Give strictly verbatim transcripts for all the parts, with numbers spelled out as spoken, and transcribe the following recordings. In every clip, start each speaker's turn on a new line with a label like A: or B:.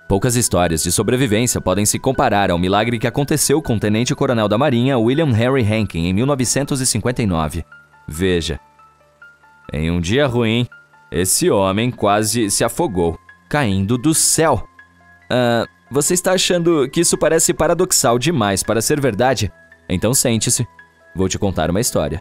A: Poucas histórias de sobrevivência podem se comparar ao milagre que aconteceu com o tenente-coronel da Marinha William Henry Rankin em mil novecentos e cinquenta e nove. Veja, em um dia ruim, esse homem quase se afogou, caindo do céu. Ah, você está achando que isso parece paradoxal demais para ser verdade? Então sente-se, vou te contar uma história.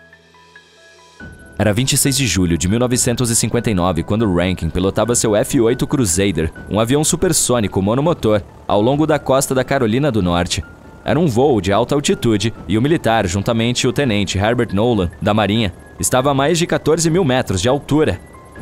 A: Era vinte e seis de julho de mil novecentos e cinquenta e nove quando Rankin pilotava seu F oito Crusader, um avião supersônico monomotor, ao longo da costa da Carolina do Norte. Era um voo de alta altitude e o militar, juntamente o tenente Herbert Nolan, da Marinha, estava a mais de quatorze mil metros de altura.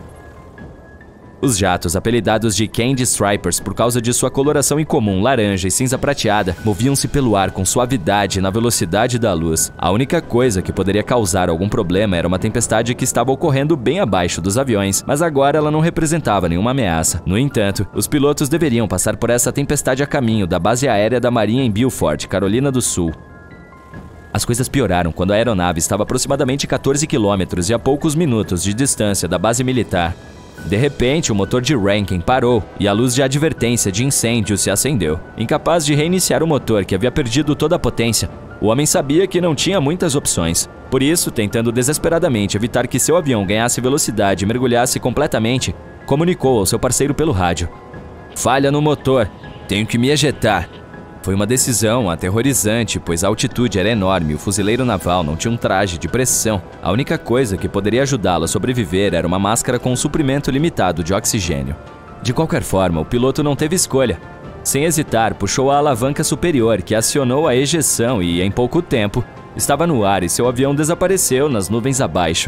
A: Os jatos, apelidados de Candy Stripers por causa de sua coloração incomum laranja e cinza prateada, moviam-se pelo ar com suavidade na velocidade da luz. A única coisa que poderia causar algum problema era uma tempestade que estava ocorrendo bem abaixo dos aviões, mas agora ela não representava nenhuma ameaça. No entanto, os pilotos deveriam passar por essa tempestade a caminho da base aérea da Marinha em Beaufort, Carolina do Sul. As coisas pioraram quando a aeronave estava a aproximadamente quatorze quilômetros e a poucos minutos de distância da base militar. De repente, o motor de Rankin parou e a luz de advertência de incêndio se acendeu. Incapaz de reiniciar o motor, que havia perdido toda a potência, o homem sabia que não tinha muitas opções. Por isso, tentando desesperadamente evitar que seu avião ganhasse velocidade e mergulhasse completamente, comunicou ao seu parceiro pelo rádio: "Falha no motor, tenho que me ejetar." Foi uma decisão aterrorizante, pois a altitude era enorme e o fuzileiro naval não tinha um traje de pressão. A única coisa que poderia ajudá-lo a sobreviver era uma máscara com um suprimento limitado de oxigênio. De qualquer forma, o piloto não teve escolha. Sem hesitar, puxou a alavanca superior, que acionou a ejeção e, em pouco tempo, estava no ar e seu avião desapareceu nas nuvens abaixo.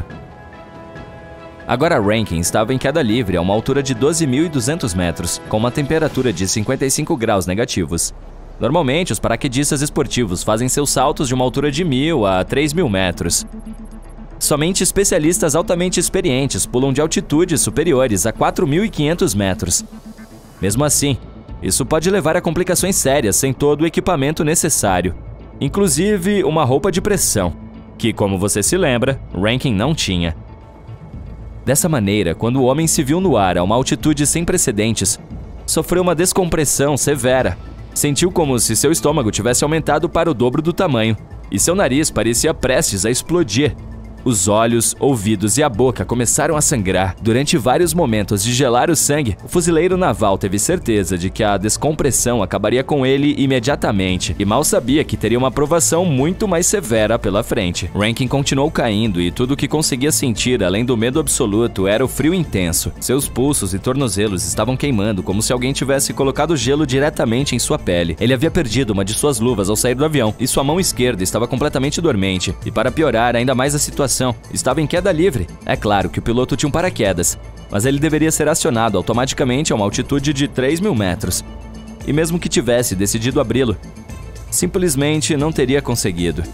A: Agora Rankin estava em queda livre a uma altura de doze mil e duzentos metros, com uma temperatura de cinquenta e cinco graus negativos. Normalmente, os paraquedistas esportivos fazem seus saltos de uma altura de mil a três mil metros. Somente especialistas altamente experientes pulam de altitudes superiores a quatro mil e quinhentos metros. Mesmo assim, isso pode levar a complicações sérias sem todo o equipamento necessário, inclusive uma roupa de pressão, que, como você se lembra, Rankin não tinha. Dessa maneira, quando o homem se viu no ar a uma altitude sem precedentes, sofreu uma descompressão severa. Sentiu como se seu estômago tivesse aumentado para o dobro do tamanho, e seu nariz parecia prestes a explodir. Os olhos, ouvidos e a boca começaram a sangrar. Durante vários momentos de gelar o sangue, o fuzileiro naval teve certeza de que a descompressão acabaria com ele imediatamente, e mal sabia que teria uma provação muito mais severa pela frente. Rankin continuou caindo e tudo o que conseguia sentir, além do medo absoluto, era o frio intenso. Seus pulsos e tornozelos estavam queimando como se alguém tivesse colocado gelo diretamente em sua pele. Ele havia perdido uma de suas luvas ao sair do avião, e sua mão esquerda estava completamente dormente. E para piorar ainda mais a situação, estava em queda livre. É claro que o piloto tinha um paraquedas, mas ele deveria ser acionado automaticamente a uma altitude de três mil metros. E mesmo que tivesse decidido abri-lo, simplesmente não teria conseguido.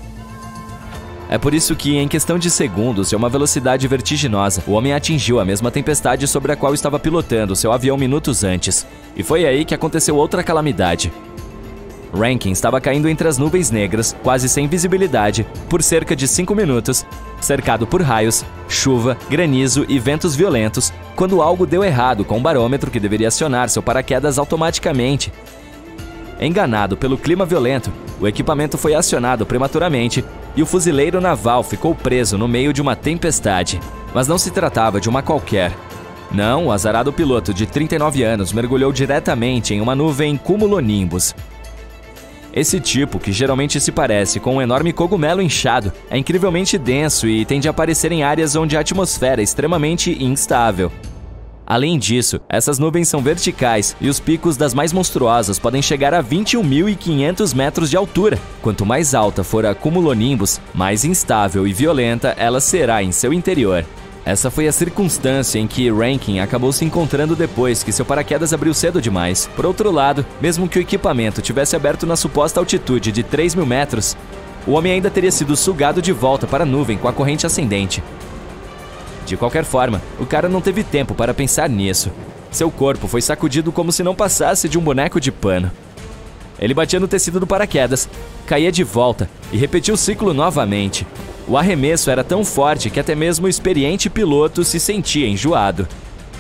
A: É por isso que, em questão de segundos e a uma velocidade vertiginosa, o homem atingiu a mesma tempestade sobre a qual estava pilotando seu avião minutos antes. E foi aí que aconteceu outra calamidade. Rankin estava caindo entre as nuvens negras, quase sem visibilidade, por cerca de cinco minutos, cercado por raios, chuva, granizo e ventos violentos, quando algo deu errado com o barômetro que deveria acionar seu paraquedas automaticamente. Enganado pelo clima violento, o equipamento foi acionado prematuramente e o fuzileiro naval ficou preso no meio de uma tempestade. Mas não se tratava de uma qualquer. Não, o azarado piloto de trinta e nove anos mergulhou diretamente em uma nuvem cumulonimbus. Esse tipo, que geralmente se parece com um enorme cogumelo inchado, é incrivelmente denso e tende a aparecer em áreas onde a atmosfera é extremamente instável. Além disso, essas nuvens são verticais e os picos das mais monstruosas podem chegar a vinte e um mil e quinhentos metros de altura. Quanto mais alta for a cumulonimbus, mais instável e violenta ela será em seu interior. Essa foi a circunstância em que Rankin acabou se encontrando depois que seu paraquedas abriu cedo demais. Por outro lado, mesmo que o equipamento tivesse aberto na suposta altitude de três mil metros, o homem ainda teria sido sugado de volta para a nuvem com a corrente ascendente. De qualquer forma, o cara não teve tempo para pensar nisso. Seu corpo foi sacudido como se não passasse de um boneco de pano. Ele batia no tecido do paraquedas, caía de volta e repetia o ciclo novamente. O arremesso era tão forte que até mesmo o experiente piloto se sentia enjoado.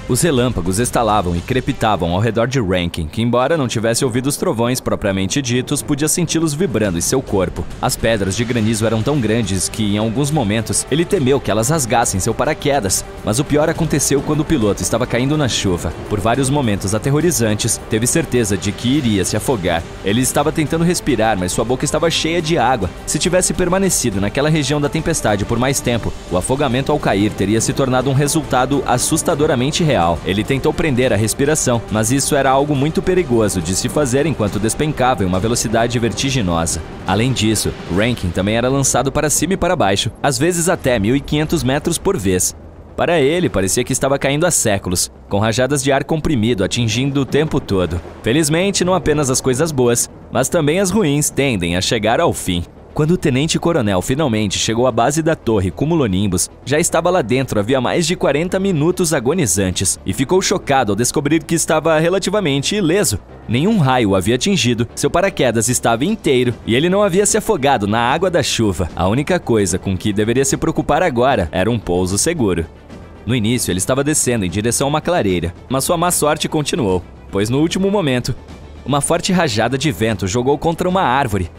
A: Os relâmpagos estalavam e crepitavam ao redor de Rankin, que embora não tivesse ouvido os trovões propriamente ditos, podia senti-los vibrando em seu corpo. As pedras de granizo eram tão grandes que, em alguns momentos, ele temeu que elas rasgassem seu paraquedas. Mas o pior aconteceu quando o piloto estava caindo na chuva. Por vários momentos aterrorizantes, teve certeza de que iria se afogar. Ele estava tentando respirar, mas sua boca estava cheia de água. Se tivesse permanecido naquela região da tempestade por mais tempo, o afogamento ao cair teria se tornado um resultado assustadoramente real. Ele tentou prender a respiração, mas isso era algo muito perigoso de se fazer enquanto despencava em uma velocidade vertiginosa. Além disso, Rankin também era lançado para cima e para baixo, às vezes até mil e quinhentos metros por vez. Para ele, parecia que estava caindo há séculos, com rajadas de ar comprimido atingindo o tempo todo. Felizmente, não apenas as coisas boas, mas também as ruins tendem a chegar ao fim. Quando o tenente-coronel finalmente chegou à base da torre Cumulonimbus, já estava lá dentro havia mais de quarenta minutos agonizantes e ficou chocado ao descobrir que estava relativamente ileso. Nenhum raio o havia atingido, seu paraquedas estava inteiro e ele não havia se afogado na água da chuva. A única coisa com que deveria se preocupar agora era um pouso seguro. No início, ele estava descendo em direção a uma clareira, mas sua má sorte continuou, pois no último momento, uma forte rajada de vento jogou contra uma árvore.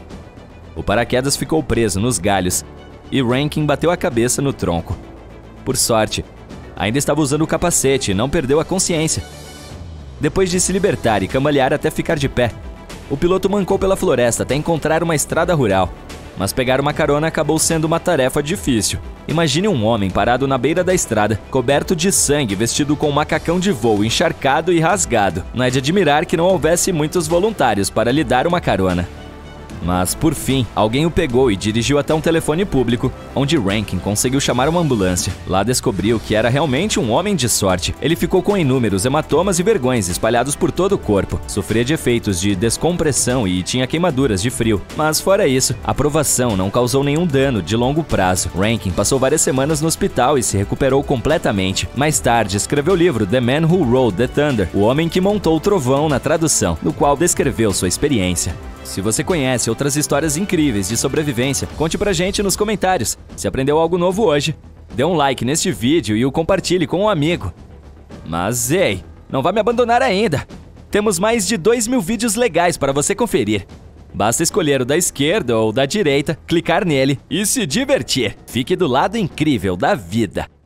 A: O paraquedas ficou preso nos galhos e Rankin bateu a cabeça no tronco. Por sorte, ainda estava usando o capacete e não perdeu a consciência. Depois de se libertar e cambalear até ficar de pé, o piloto mancou pela floresta até encontrar uma estrada rural. Mas pegar uma carona acabou sendo uma tarefa difícil. Imagine um homem parado na beira da estrada, coberto de sangue, vestido com um macacão de voo encharcado e rasgado. Não é de admirar que não houvesse muitos voluntários para lhe dar uma carona. Mas, por fim, alguém o pegou e dirigiu até um telefone público, onde Rankin conseguiu chamar uma ambulância. Lá descobriu que era realmente um homem de sorte. Ele ficou com inúmeros hematomas e vergões espalhados por todo o corpo. Sofria de efeitos de descompressão e tinha queimaduras de frio. Mas, fora isso, a provação não causou nenhum dano de longo prazo. Rankin passou várias semanas no hospital e se recuperou completamente. Mais tarde, escreveu o livro The Man Who Rode the Thunder, O Homem que Montou o Trovão, na tradução, no qual descreveu sua experiência. Se você conhece outras histórias incríveis de sobrevivência, conte pra gente nos comentários. Se aprendeu algo novo hoje, dê um like neste vídeo e o compartilhe com um amigo. Mas ei, não vai me abandonar ainda! Temos mais de dois mil vídeos legais para você conferir. Basta escolher o da esquerda ou da direita, clicar nele e se divertir. Fique do lado incrível da vida.